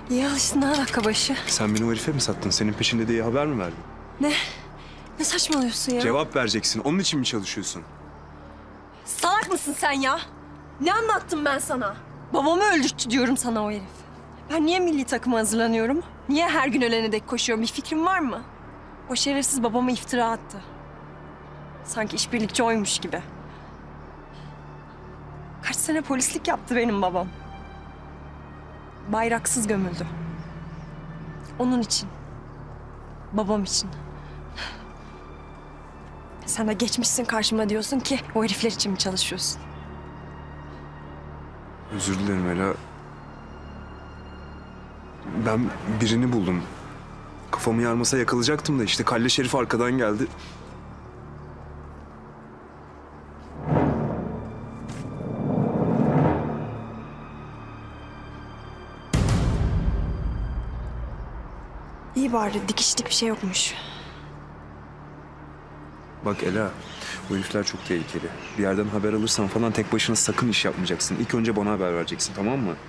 İyi alıştın ha dakika başı. Sen beni o herife mi sattın? Senin peşinde diye haber mi verdin? Ne? Ne saçmalıyorsun ya? Cevap vereceksin. Onun için mi çalışıyorsun? Salak mısın sen ya? Ne anlattım ben sana? Babamı öldürttü diyorum sana o herif. Ben niye milli takıma hazırlanıyorum? Niye her gün ölene dek koşuyorum? Bir fikrin var mı? O şerefsiz babama iftira attı. Sanki işbirlikçi oymuş gibi. Kaç sene polislik yaptı benim babam. Bayraksız gömüldü. Onun için. Babam için. Sen de geçmişsin karşıma diyorsun ki o herifler için mi çalışıyorsun? Özür dilerim Ela. Ben birini buldum. Kafamı yarmasa yakalayacaktım da işte Kalle Şerif arkadan geldi. İyi bari dikişlik bir şey yokmuş. Bak Ela, bu herifler çok tehlikeli. Bir yerden haber alırsan falan tek başına sakın iş yapmayacaksın. İlk önce bana haber vereceksin, tamam mı?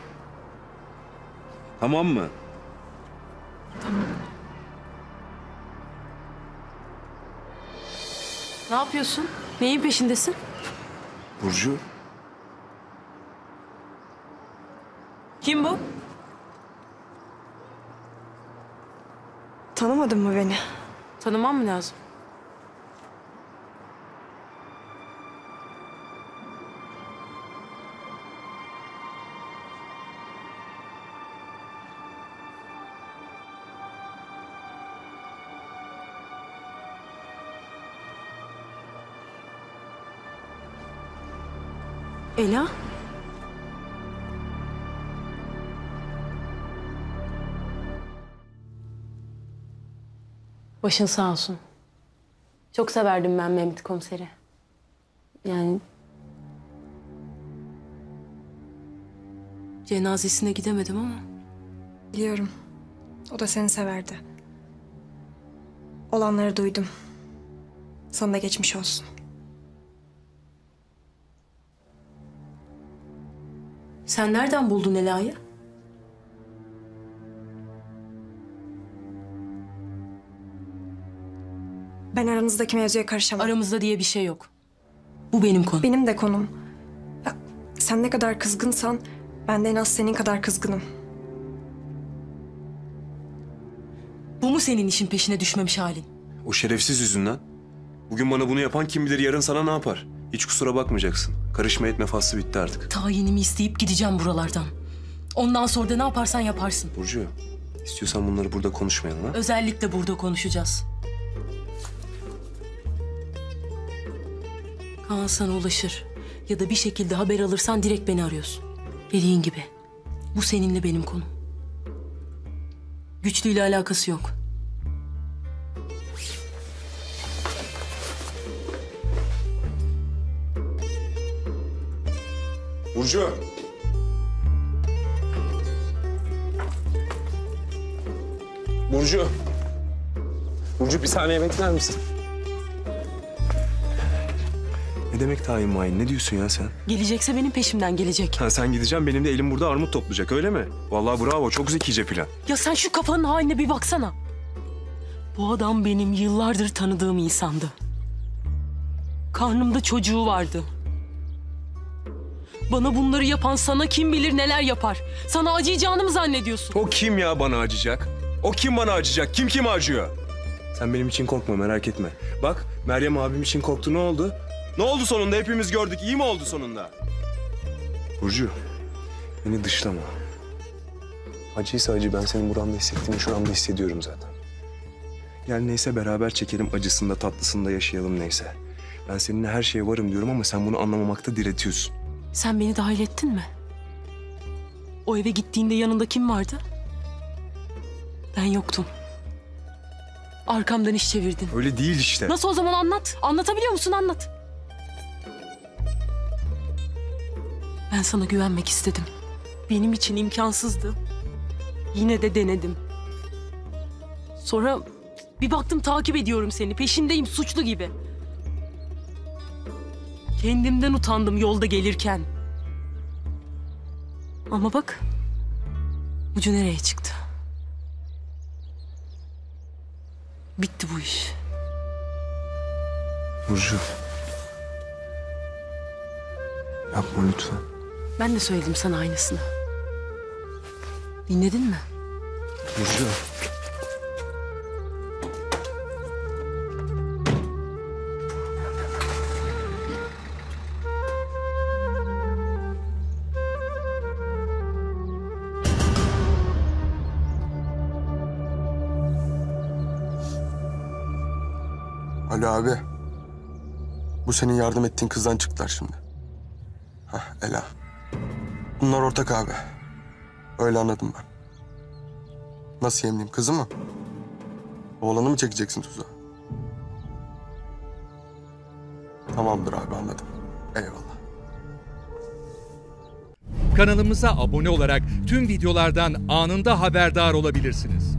Tamam mı? Tamam. Ne yapıyorsun? Neyin peşindesin? Burcu, Kim bu? Tanımadın mı beni? Tanımam mı lazım? Ela? Başın sağ olsun. Çok severdim ben Mehmet komiseri. Yani... cenazesine gidemedim ama... Biliyorum. O da seni severdi. Olanları duydum. Sana da geçmiş olsun. Sen nereden buldun Ela'yı? Ben aranızdaki mevzuya karışamam. Aramızda diye bir şey yok. Bu benim konum. Benim de konum. Ya, sen ne kadar kızgınsan ben de en az senin kadar kızgınım. Bu mu senin işin peşine düşmemiş halin? o şerefsiz yüzünden. Bugün bana bunu yapan kim bilir yarın sana ne yapar? Hiç kusura bakmayacaksın. Karışma etme faslı bitti artık. Tayinimi isteyip gideceğim buralardan. Ondan sonra da ne yaparsan yaparsın. Burcu, istiyorsan bunları burada konuşmayalım ha? Özellikle burada konuşacağız. Kaan sana ulaşır. Ya da bir şekilde haber alırsan direkt beni arıyorsun. Dediğin gibi. Bu seninle benim konum. Güçlüyle alakası yok. Burcu! Burcu! Burcu bir saniye bekler misin? Ne demek tayin mayin? Ne diyorsun ya sen? Gelecekse benim peşimden gelecek. Ha, sen gideceksin, benim de elim burada armut toplayacak, öyle mi? Vallahi bravo, çok zekice plan. Ya sen şu kafanın haline bir baksana. Bu adam benim yıllardır tanıdığım insandı. Karnımda çocuğu vardı. Bana bunları yapan sana kim bilir neler yapar. Sana acıyacağını mı zannediyorsun? O kim ya bana acıyacak? O kim bana acıyacak? Kim kime acıyor? Sen benim için korkma, merak etme. Bak, Meryem abim için korktu, ne oldu? Ne oldu sonunda? Hepimiz gördük. İyi mi oldu sonunda? Burcu, beni dışlama. Acıysa acı, ben senin buranda hissettiğini şuramda hissediyorum zaten. Gel neyse beraber çekelim acısında, tatlısında yaşayalım neyse. Ben seninle her şeye varım diyorum ama sen bunu anlamamakta diretiyorsun. Sen beni dahil ettin mi? O eve gittiğinde yanında kim vardı? Ben yoktum. Arkamdan iş çevirdin. Öyle değil işte. Nasıl o zaman anlat. Anlatabiliyor musun? Anlat. Ben sana güvenmek istedim. Benim için imkansızdı. Yine de denedim. Sonra bir baktım takip ediyorum seni. Peşindeyim suçlu gibi. Kendimden utandım yolda gelirken. Ama bak, Ucu nereye çıktı? Bitti bu iş. Burcu. Yapma lütfen. Ben de söyledim sana aynısını. Dinledin mi? Burcu. Alo abi. Bu senin yardım ettiğin kızdan çıktılar şimdi. Hah Ela. Bunlar ortak abi. Öyle anladım ben. Nasıl yemleyeyim, kızı mı? Oğlanı mı çekeceksin tuzağa? Tamamdır abi, anladım. Eyvallah. Kanalımıza abone olarak tüm videolardan anında haberdar olabilirsiniz.